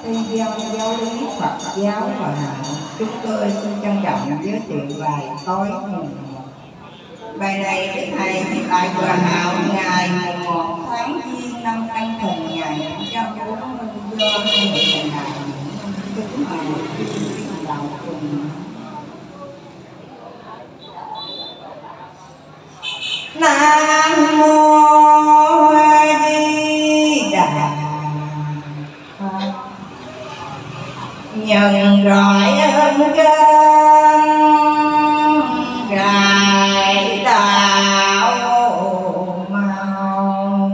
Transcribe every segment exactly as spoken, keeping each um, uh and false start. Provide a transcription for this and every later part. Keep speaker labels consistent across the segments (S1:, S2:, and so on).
S1: Tuyên giáo giáo lý Phật giáo và Hạnh, chúng tôi xin trân trọng giới thiệu bài tối mùng một. Bài này Đức Thầy tại Chùa Hạo ngày mùng một tháng Giêng năm Tân Thìn ngày năm trăm bốn mươi do hai vị thầy đại kính mời quý đạo cùng. Nam mô Di Đà Phật. Nhân rọi ơn kênh rải đạo màu,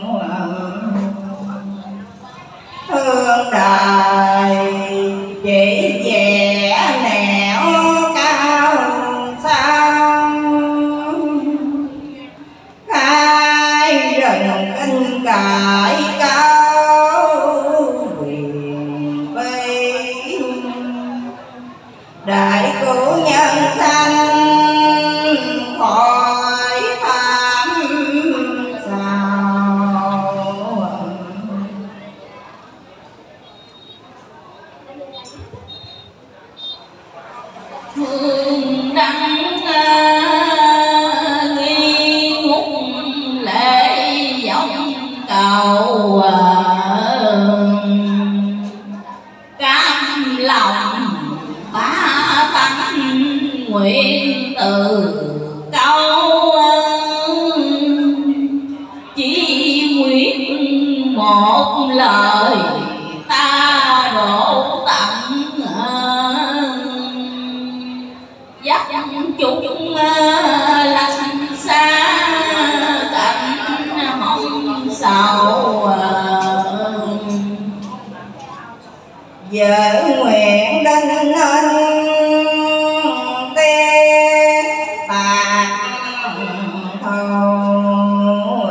S1: thương đời chỉ vẽ nẻo cao sang, khai rừng kinh cải cao quyền vi, đại cứu nhân sanh khỏi tham sao.
S2: Hương đăng nghi ngút lễ vọng cầu, cam lòng bá tánh nguyện từ câu, chỉ nguyện một lời ta độ tặng, dắt chúng lành xa cảnh mong sầu.
S1: Vợ nguyện đinh ân tê tạc thầu,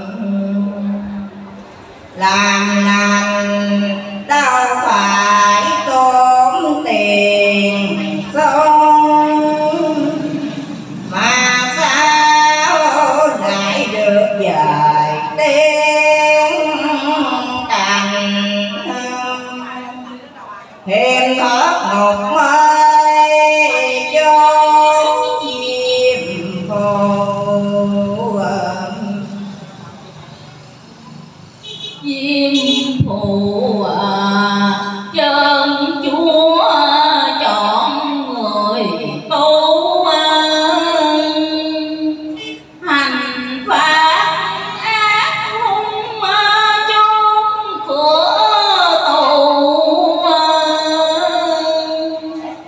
S1: làm lành đâu phải tốn tiền xong, mà sao lại được dời tiếng cành thêm thoát một mây chốn chim phù,
S2: chim phù chân chúa chọn người tu, hành pháp ác hung chốn cửa tù,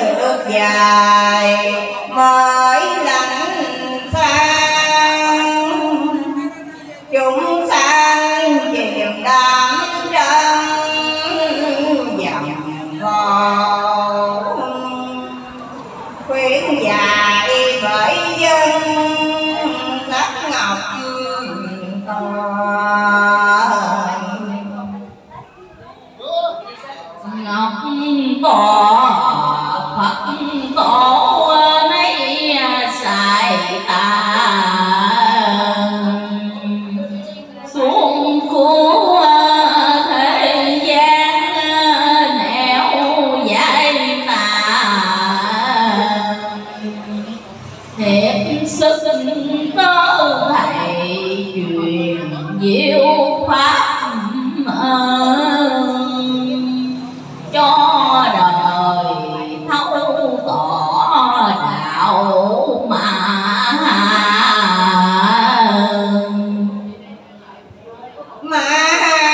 S1: được dài mới lạnh sang chúng sanh chìm đắm trong dòng khổ khuyến dạy bởi dân sắc ngọc
S2: ngọc tòa Phật tổ nấy xài tà xuống của thế gian nẻo giải tà thiệt sức tớ thầy truyền diệu pháp cho đời thấu tỏ đạo mà
S1: mà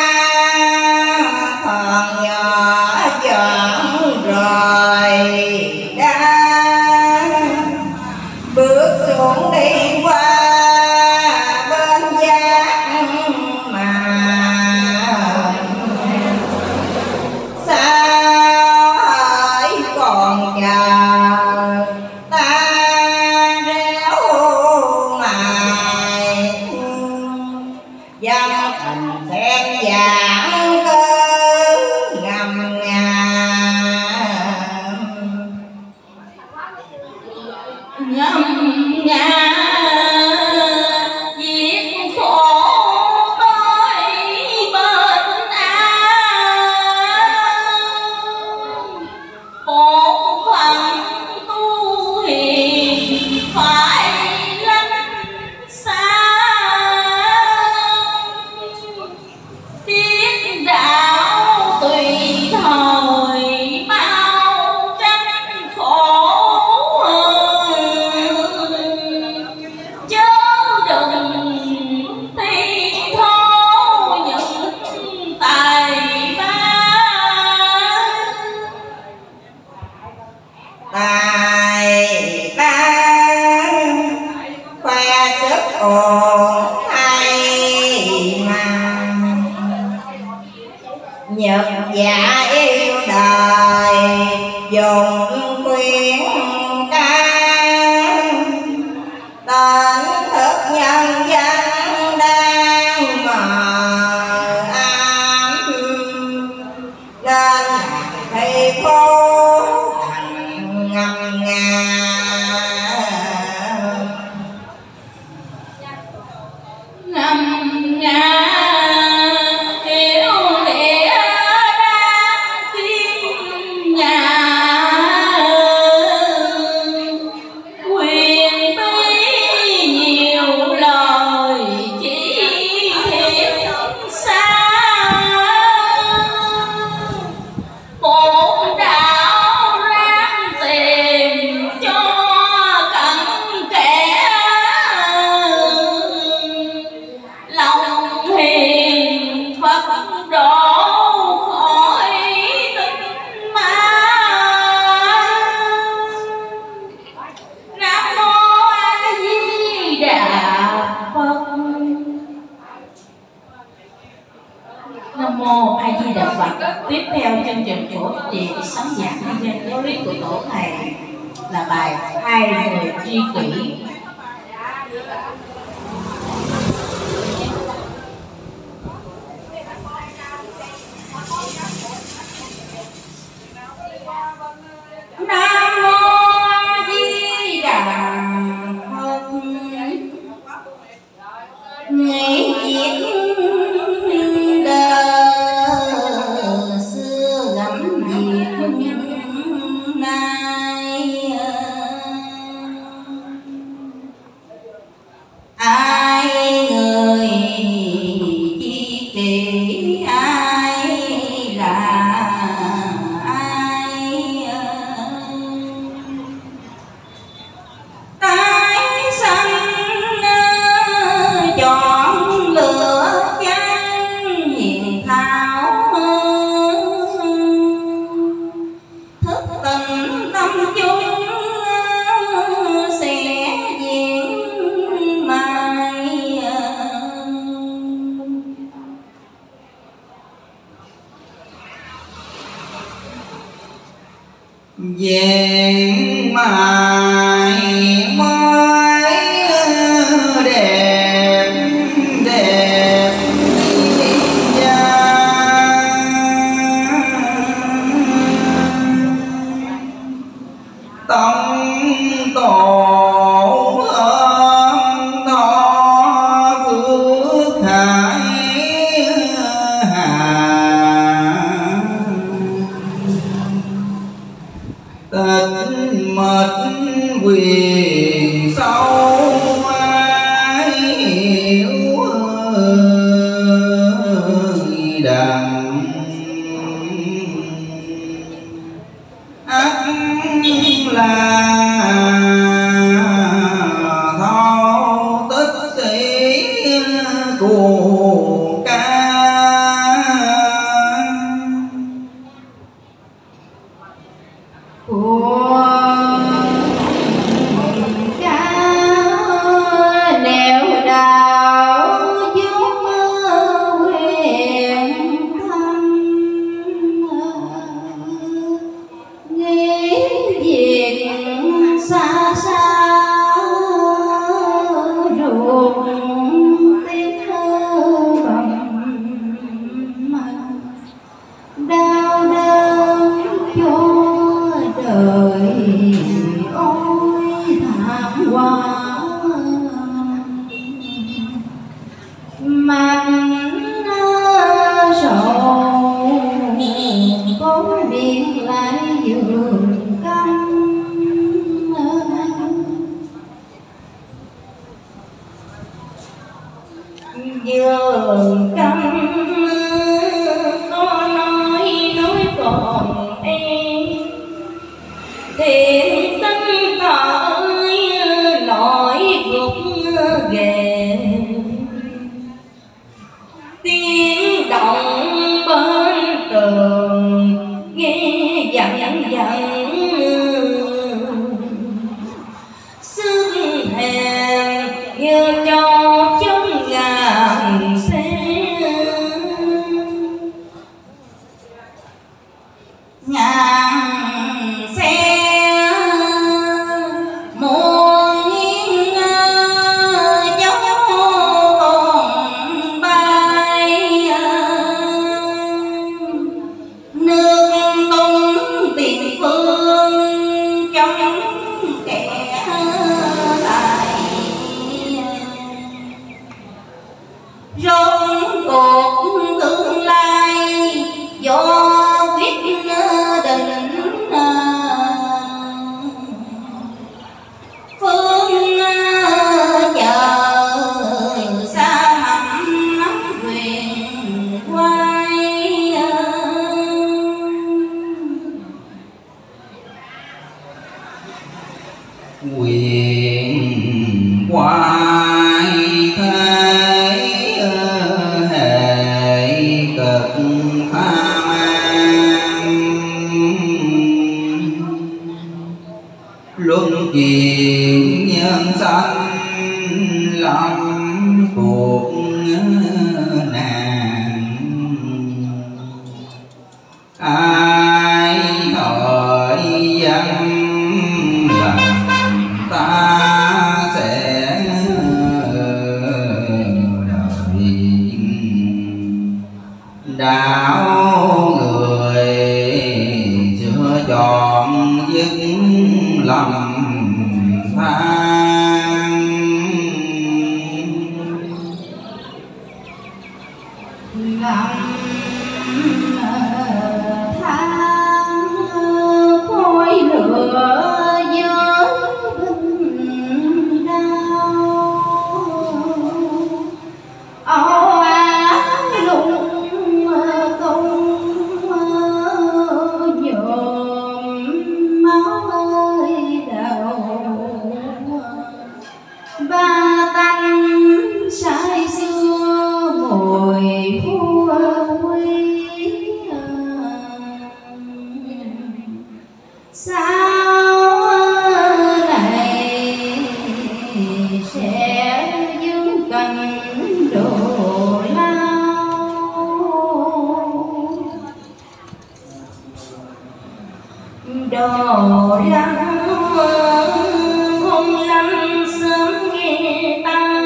S1: còn nhỏ chọn rồi đã bước xuống đi qua bên giác mà sao hỡi còn chờ ta réo mài dân tình xem giảng cơ ngầm ngàm
S2: ngâm nga giết khổ tới bên an bổn phận tu hiền phải lánh xa biết đạo tùy thời bao tranh khổ chớ đừng thi thố những tài ba
S1: tài ba khoe sức ồn hay mà nhật giả yêu đời dùng khuyên ca tên thức nhân dân đang mờ ám nên thầy cô thành ngầm ngà
S2: ngâm nga hiểu nghĩa đang kim nhà quyền bí nhiều lời chỉ thiệt xa bổn đạo ráng tìm cho cẩn kẽ lòng hiền Phật độ khỏi tinh ma Nam mô A Di Đà Phật. Nam mô A Di Đà Phật. Tiếp theo chương trình của chị sóng giảng nhân dân giáo lý của tổ thầy là bài Hai Người Tri Kỷ. Nam mô A Di Đà Phật. Ngày viết đời xưa gắn việc nay ai người chi kỷ ai là ai tái sanh chọn lựa chân hiền thảo thức tình tâm
S1: vẹn mài mới đẹp đẹp da, tâm tổ ôm thọ phước hải hà, tịch mật quyền sâu ai hiểu đằng ắt là thâu tích sĩ của ca,
S2: của ca nẻo đạo chúng huyền thăm, nghĩ việc xa xa ruột tiếc bằng đau đớn cho đời ôi thảm họa, mang sầu có biết lại giường căm, giường căm có nói nói còn em thiện tâm tới nỗi gục ghề, tiếng động bên tường nghe dần dần sức hèn như cho chân ngàn xe, ngàn xe muôn nghiêng dấu hồn bay, nước tung tiền phương trong kẻ tài, rốt cuộc tương lai do quyết định, phương chờ xa hẳn nắm quyền quay,
S1: quyền quay thế hệ cực tha mang, luân chuyển nhân sanh lâm cuộc nạn, ai thời dân lành ta sẽ đời đạo người chưa chọn dứt lầm than,
S2: lầm than khói lửa với bình đau, âu ái lung tung dồn máu ơi đầu hồ lăng hôn lăng sớm nghe ta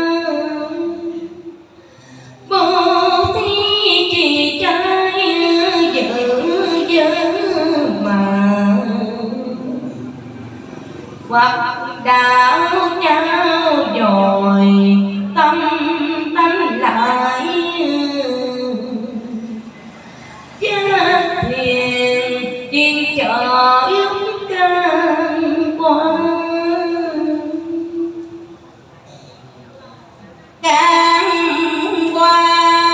S2: vô thi trì trai giữ giữ mà hoặc đạo nhau dồi tâm tánh lại chết thuyền chuyên chợ lúc can qua can qua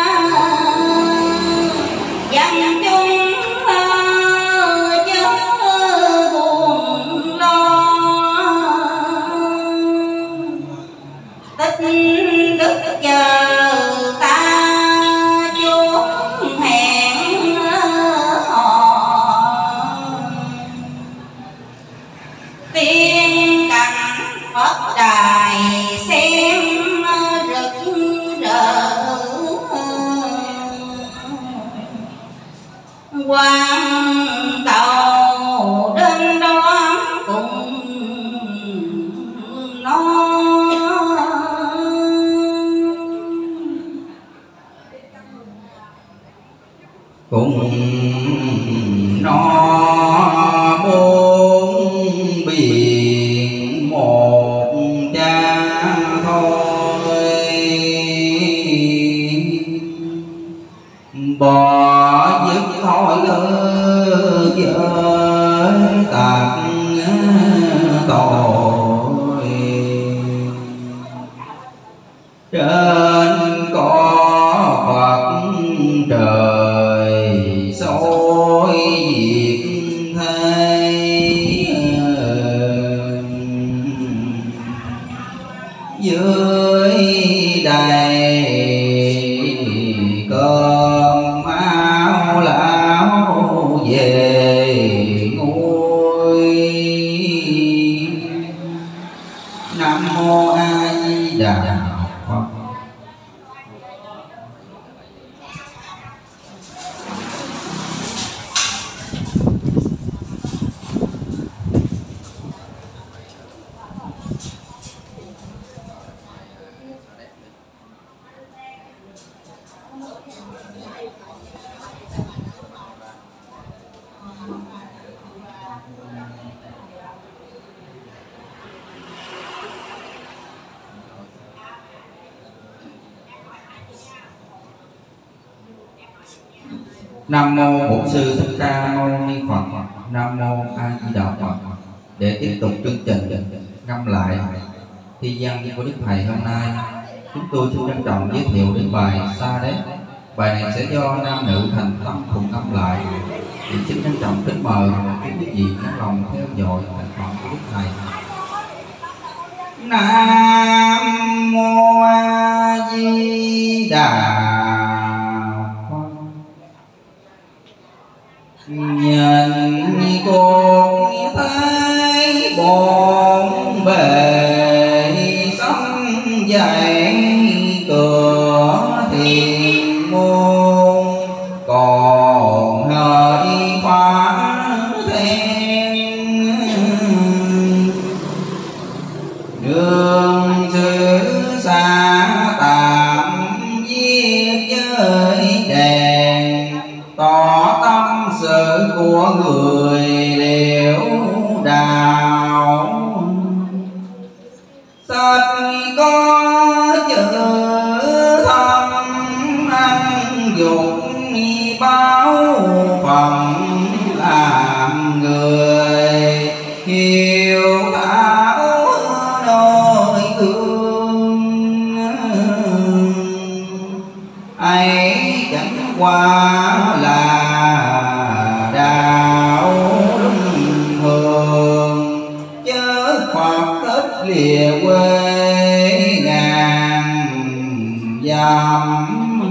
S2: dặm chung thơ chớ buồn lo tích đức chờ ta chốn hẹn hò tiên cảnh Phật đài xem rực rỡ quan tàu đến đó cùng nó
S3: cùng nó bốn biển một cha thôi bỏ dứt thôi lỡ với tạc tội trên có Phật trời soi diệt thế dưới đây cơm áo lão về ngôi. Nam mô A Di Đà Phật. Nam mô Bổn Sư Thích Ca Mâu Ni Phật. Nam mô A Di Đà Phật. Để tiếp tục chương trình ngâm lại thi văn của Đức Thầy hôm nay, chúng tôi xin trân trọng giới thiệu đến bài Sa Đéc. Bài này sẽ do nam nữ thành tâm cùng ngâm lại. Thì xin trân trọng kính mời quý vị có lòng theo dõi thành phẩm của Đức Thầy. Nam mô A Di Đà nhìn con thấy bốn bề sông dậy cửa thiền môn còn hơi phá then đường xứ xa tạm viết với đèn tỏ tâm sự của người liễu đào. Sách có chữ thâm ăn dục báo phần làm người hiểu thảo nơi thương ấy chẳng qua là đạo luân thường chớ Phật thích lìa quê ngàn dặm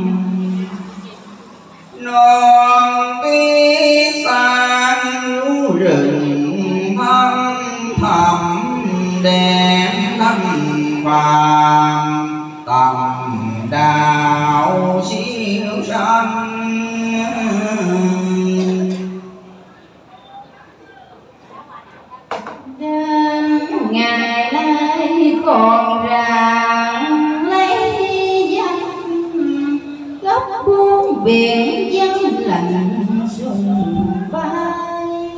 S3: non biết sang núi rừng thâm thẳm đen lâm phàm tầm đạo siêu sanh.
S2: đến ngày nay còn ràng lấy danh góc buông biển dân lạnh sùng bay,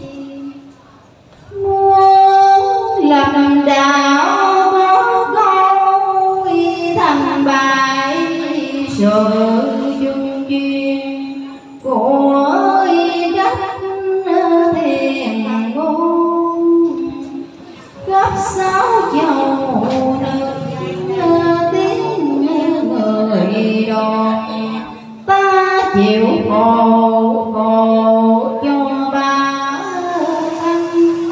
S2: muốn làm đạo có câu thành bài sự dung duyên của đất thiền ngôn khắp sáu châu nước tiếng người đồn ta chịu khổ khổ cho ba thân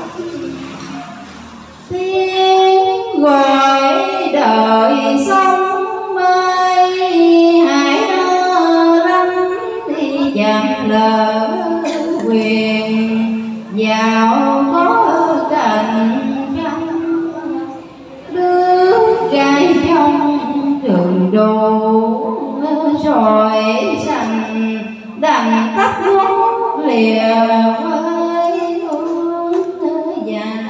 S2: tiếng gọi đời sống mới hãy lắm đi giảm lỡ quyền giàu có cạnh tranh đứa gái trong trường đô rồi sành đành tắt ngón lìa với hướng già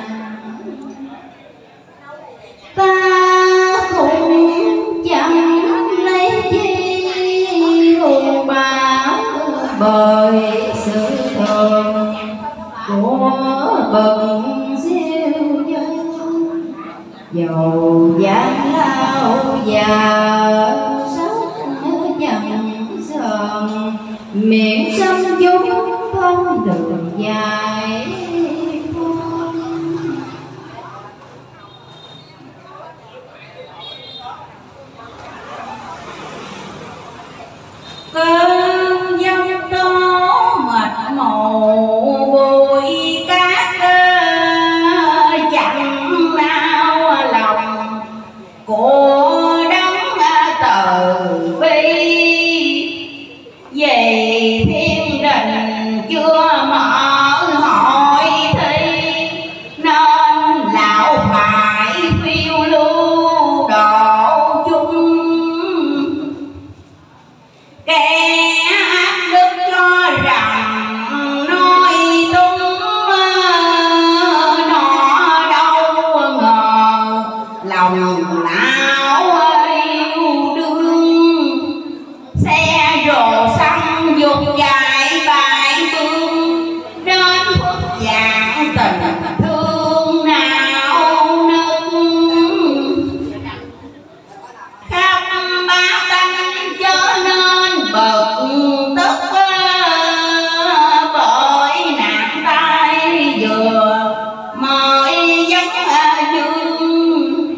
S2: ta cũng chẳng lấy chi hùng bá bởi sự thường của bậc siêu nhân dầu gian lao già miệng sông chúng không đường dài
S4: cơn giông tố mệt mù bụi cát chẳng nao lòng của đấng từ bi về thiên đình chưa mở hội thi nên lão phải phiêu lưu độ chung kẻ ác đức cho rằng nói tung nó đâu ngờ lòng lão yêu đương xe rồ xăng dục dài bài tương đến phút dạng tình thương nào nâng khắp ba tánh chớ nên bực tức bởi nạn tai vừa mới dắt dương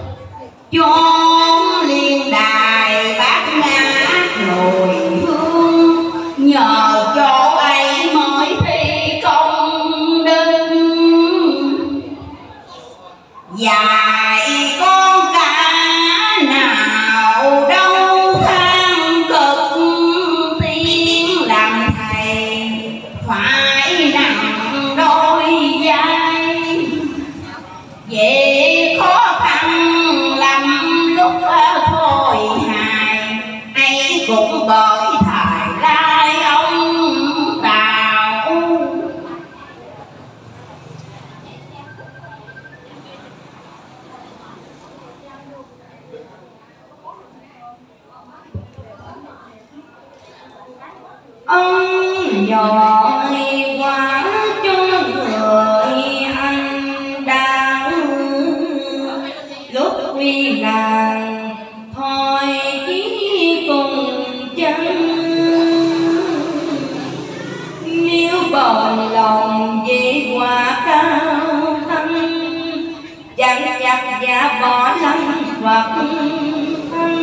S4: chốn liên đài bát ngát nồi hương nhờ chỗ ấy mới thi công đức dạy con cả nào đâu than cực tiếng làm thầy phải nặng đôi vai về khó khăn lắm lúc thôi hài ấy cũng bởi thời lai ông Tào ông giỏi quá cho người anh đang lúc quy làng thôi chỉ cùng chân nếu bòn lòng vì quả cao thăng chẳng chặt và bỏ lắm vật thân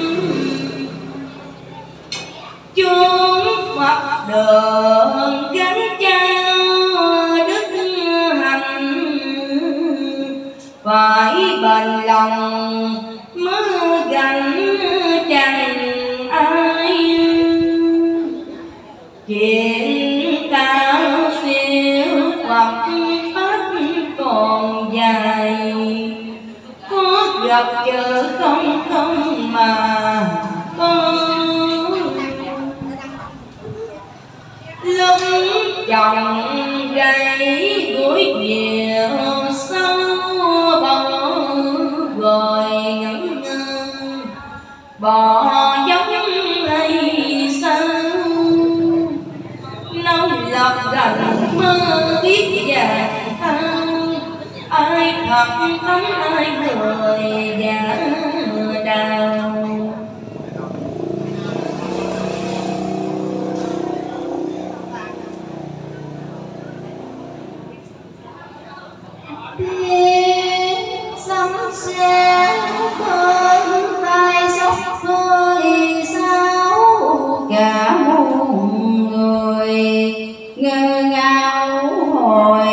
S4: chúng hoặc đường gánh trao đức hạnh phải bền lòng mới gánh chẳng ai chuyện cao siêu hoặc hết còn dài có gặp chợ không không mà có lúc chồng gầy gối nhiều
S2: ngọt tắm ơi người gà đào.
S4: tiếng sấm sét bên tai sóc khơi sáo cả muôn người ngơ ngao hồi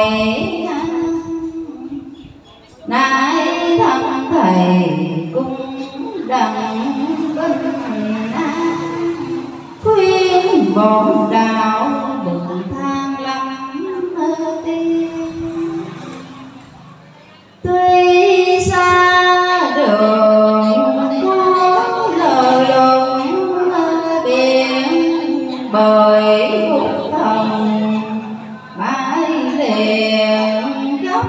S4: nãy thân thầy cũng đặng bình an khuyên bọn đạo đừng than lắm tiếng. Tuy xa đường có lờ lững biển bởi hút thần mãi liền gấp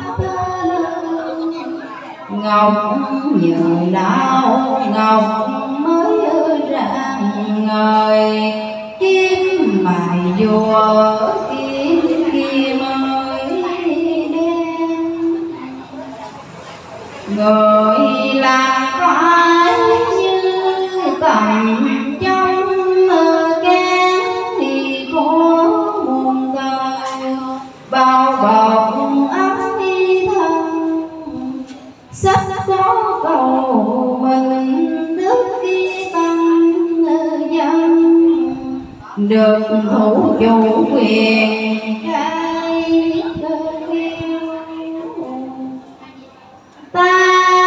S4: ngọc nhờ đạo ngọc mới rạng ngời kiếm mài vua kiếm kia mới đen người làm phải như tầm trong kén thì có muôn đời bao bọc ấm y thân sắp có cầu mình nước khi tăng dân được thủ chủ quyền cái thương yêu ta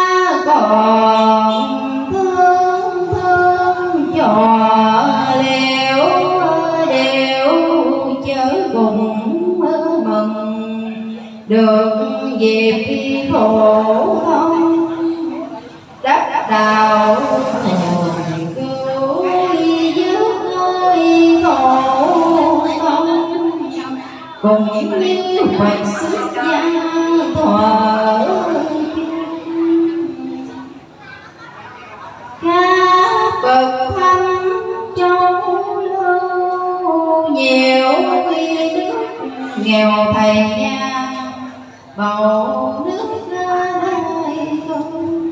S4: còn thương thương trò liễu đều chớ cùng mừng được dịp khi khổ không đất đào hồi cứu giúp ơi khổ không cùng như Phật xuất gia thọ các bậc thánh trong lưu nhiều quy đức nghèo thầy nhà bầu nước ra đây không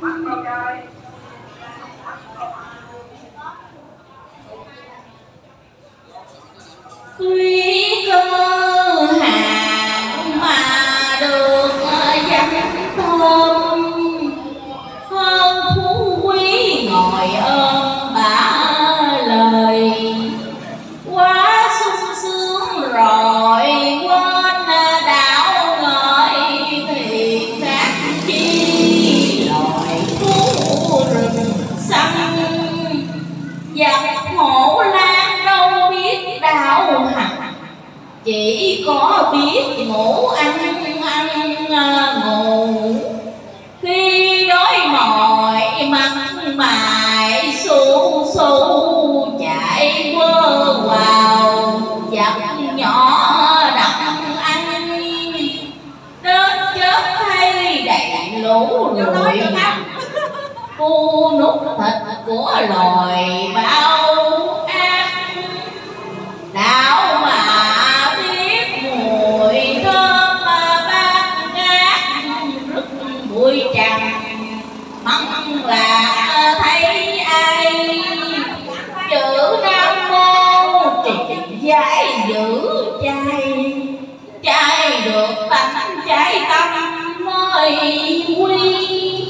S2: quý cơ hạng mà được danh tôn hơn phú quý ngồi ôm bả lời quá sung sướng rồi quên đạo ngợi thì khác chi loài thú rừng xanh giặc hổ lan đâu biết đạo hạnh chỉ có biết ngủ ăn ăn ngủ khi đói mỏi mặt mày su su chạy quơ vào giặc nhỏ đặng ăn đến chết hay đầy lũ lụi cu nút thịt của loài bao ác đạo mà biết mùi thơm mà bát ngát rất bụi trần mong là thấy ai chữ nam mô trì giải giữ chay chay được tánh chay tâm mới quy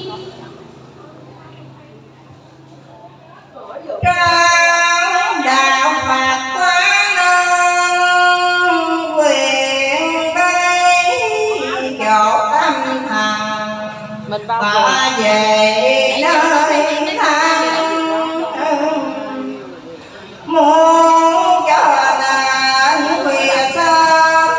S1: trong đạo Phật quán ơn quyền bay chỗ tâm thần và về nơi thăng muốn cho nên khuya sớm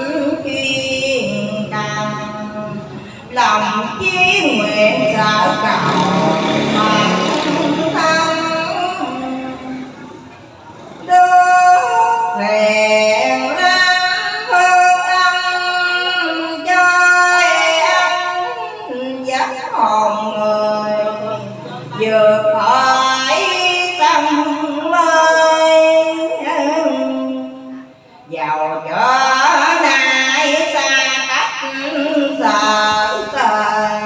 S1: kiên càng lòng chí nguyện sợ cầu mà hẹn lắm phương âm chơi anh dắt hồn người vượt khỏi sông mới giàu cho nay xa cách sợ trời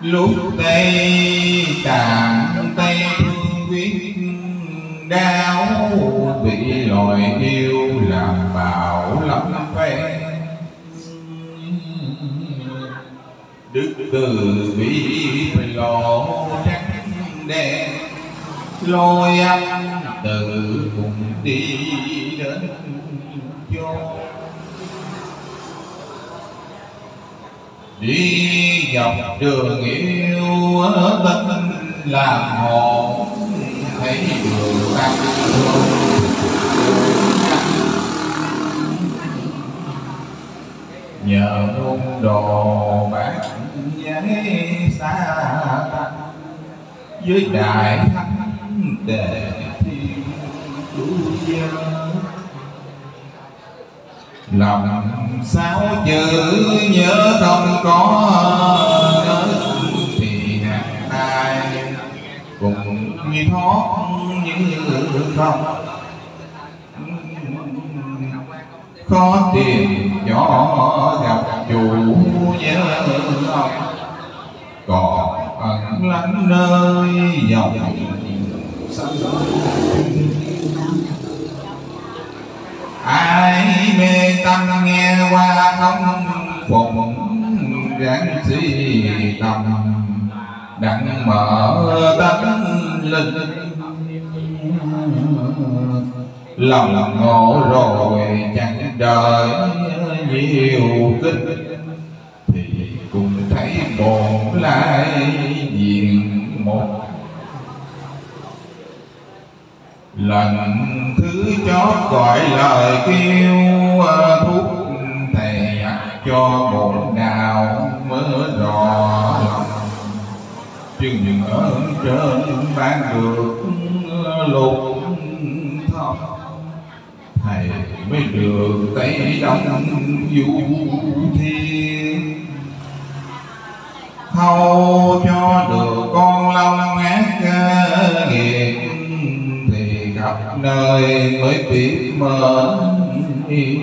S5: lúc tây tàn tây thương quyết đau, bị loài yêu làm bạo lắm phen. Đức từ bi lộ trắng đen, lôi âm từ cùng đi đến chốn. Đi dọc đường yêu tâm làm hồn, thấy đường tăng hương nhờ môn đồ bát giấy xa tăng, với đại thánh đề thiên cứu dân. Lòng sao chữ nhớ không có nơi thì nặng tai, cùng như thoát như không. Khó tìm nhỏ gặp chủ nhớ ông, còn ẩn lánh nơi dòng sông. Ai mê tâm nghe qua không phụng, ráng suy tâm đặng mở tánh linh. Lòng ngộ rồi chẳng đời nhiều kinh, thì cùng thấy bồn lại diện một. Lần thứ chót gọi lời kêu thuốc, thầy dặn cho bồn nào mới rõ lòng. Chừng ở trên ban được lục thọ, thầy mới được tay đông du thiên. Thâu cho được con long ác nghiệt, thì gặp nơi mới biết mến yêu.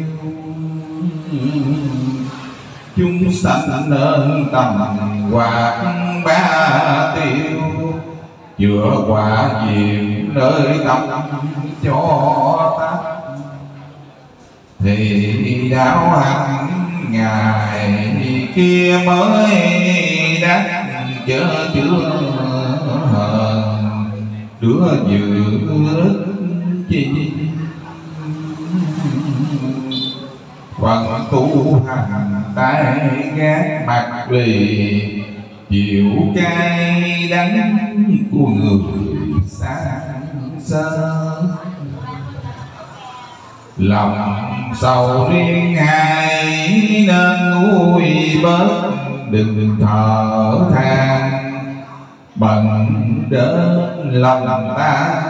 S5: Chúng sanh nên tầm quạt ba tiêu, chữa quả diệm nơi tâm cho ta. Thì đạo hạnh ngày kia mới đắc chớ chữa hờn, đứa dự ước chi. Phần tu hành tay gác mặt lì, chịu cay đắng của người xa xơ. Lòng sầu riêng hai nên nguôi bớt, đừng thở than bận đến lòng ta.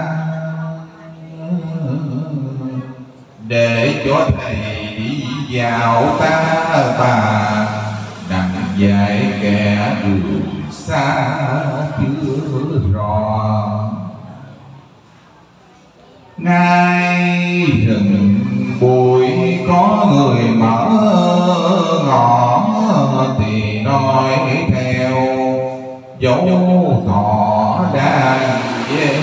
S5: Để cho thầy đi vào ta bà, đặng dạy kẻ đường xa chưa rõ. Ngay rừng bụi có người mở ngõ, thì nói theo dấu thọ đang về.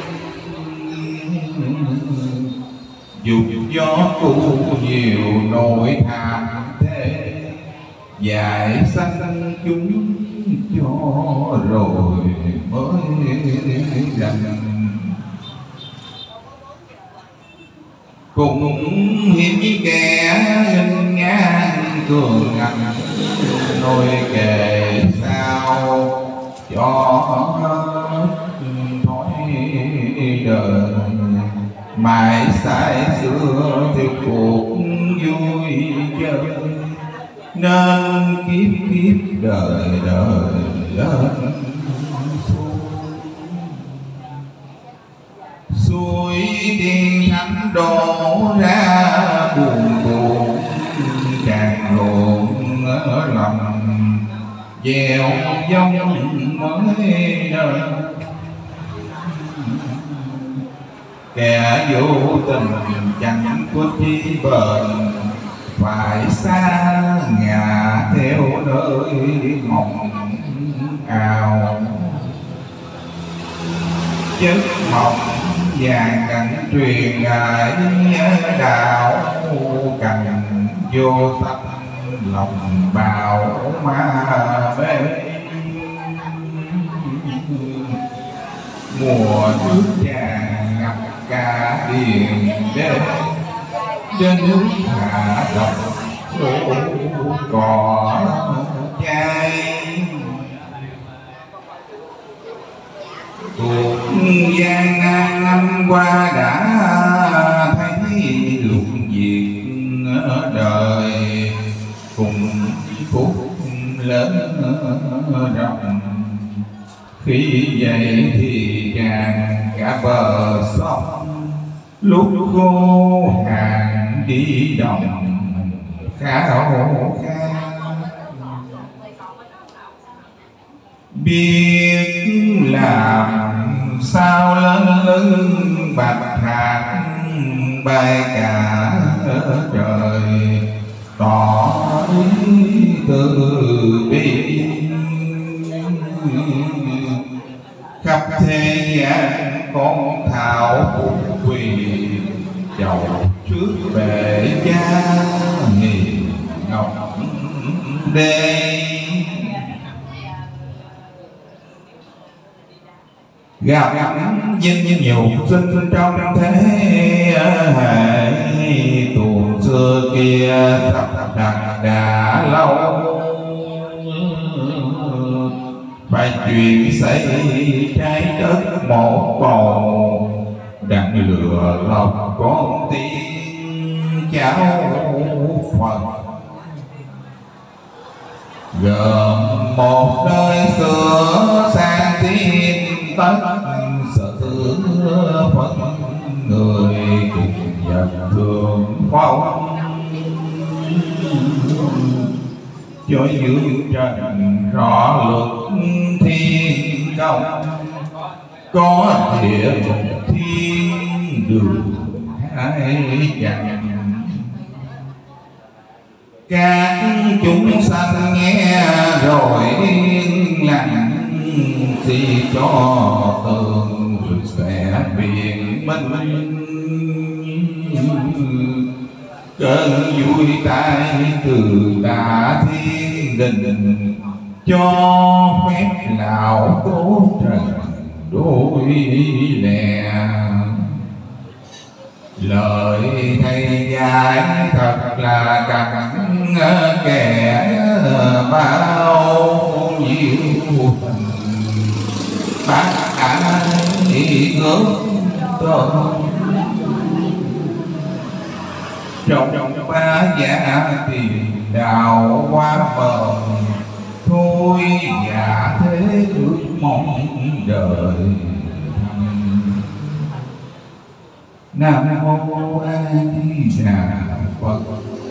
S5: Dục gió cu nhiều nỗi tham thế, dạy sanh chúng cho rồi mới rành. Cũng hiếm kẻ nghênh ngang cường ngạnh, nôi kề sao cho thói đời. Mãi sai xưa thì cuộc vui chơi, nên kiếp kiếp đời đời lên suối tiên thánh đổ ra buồn buồn. Càng ruộng ở lòng gieo giống mới đời, kẻ vô tình chẳng có chi bền. Phải xa ngả theo nơi mộng ào, chất mỏng vàng cảnh truyền ngại đạo, cành vô sắc lòng bào ma mê. Mùa nước tràn ngập cả điền đê, trên nước hạ độc đổ cỏ chay. Cuộc gian nan năm qua đã thấy lục diệt ở đời, cùng phúc lớn rộng. Khi vậy thì tràn cả bờ sông, lúc khô hạn đi đồng khao khát. Biết làm sao lớn lưng bạch hạt bay cả ở trời, tỏ ý từ bi khắp thế gian. Con thảo quỳ chầu trước bệ cha nghìn ngọc đê, gặp dinh như nhiều sinh sinh trong thế hệ. Tuồng xưa kia thập đặt đã lâu, phải chuyện xảy trái đất một bầu. Đặng lừa lọc con tiên cháu Phật, gồm một nơi xưa sang tiên tất. Sự Phật người cùng nhập thường phong, cho dương trần rõ luật thiên công. Có địa ngục thiên đường hai dặm, các chúng sanh nghe rồi yên lặng. Thì cho tường sẽ biện minh, cơn vui tai từ Đại Thiên Đình. Cho phép lão cố trần đôi lẻ, lời thầy dạy thật là cặn kẽ. Bao nhiêu tình bác ai ngước tôi, trong ba giá tiền đào qua bờ. Thôi giả thế ước mong đời thăng. Nam mô A Di Đà Phật.